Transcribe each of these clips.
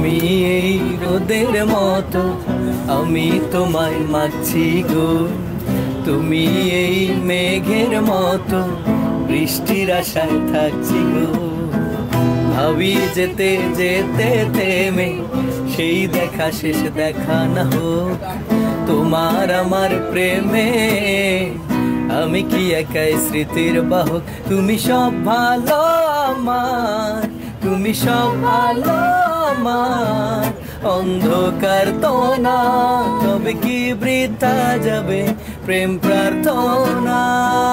তুমি এই রোদের মতো আমি তোমায় মাগছি গো, তুমি এই মেঘের মতো বৃষ্টির আশায় থাকছি গো। ভাবি যেতে যেতে থেমে সেই দেখা শেষ দেখা না হোক, তোমার আমার প্রেমে আমি কি একাই স্মৃতির বাহক। তুমি সব ভালো আমার, তুমি সব ভালো আমার, অন্ধকার তো না তবে কি বৃথা যাবে প্রেম প্রার্থনা।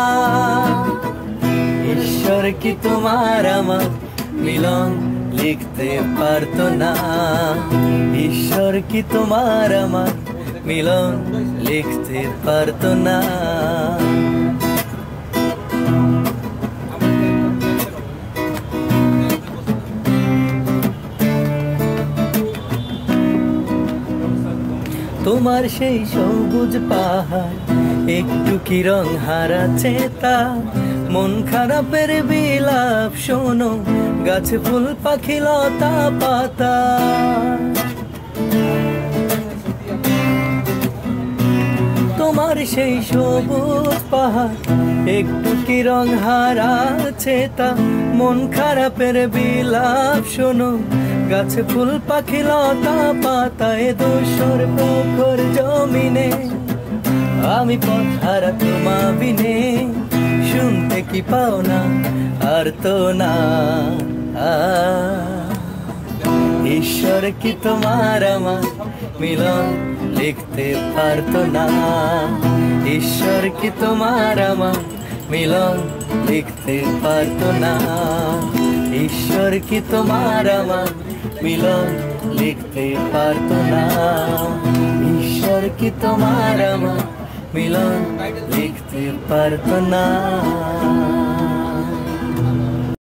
ঈশ্বর কি তোমার আমার মিলন লিখতে পারতো না, ঈশ্বর কি তোমার আমার মিলন লিখতে পারতো না। তোমার সেই সবুজ পাহাড় একটু কি রং হারাচ্ছে তা, মন খারাপের বিলাপ শোনো গাছে ফুল পাখি লতা পাতা। তোমার সেই সবুজ পাহাড় একটু কি রং হারাচ্ছে তা, মন খারাপের বিলাপ শোনো গাছে ফুল পাখি লতা পাতায়। দোসর প্রখর জমিনে আমি পথ হারা তোমা বিনে, শুনতে কি পাও না আর তো না। ঈশ্বর কি তোমার আমার মিলন লিখতে পারতো না, ঈশ্বর কি তোমার আমার মিলন লিখতে পারতো না, ঈশ্বর কি তোমার আমার মিলন লিখতে পারতো না, ঈশ্বর কি তোমার আমার মিলন লিখতে পারতো না।